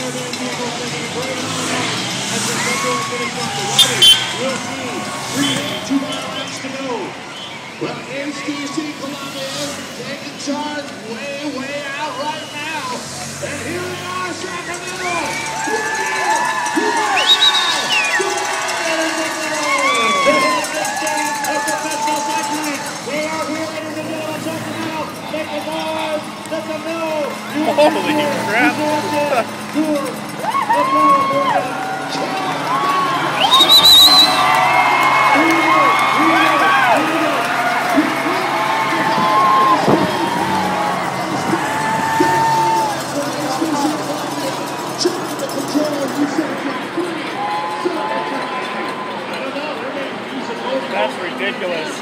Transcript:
We'll see 2 mile laps to go. Well, HTC Columbia taking charge way out right now. And here we are, Sacramento. Holy crap! Tour of California. That's ridiculous.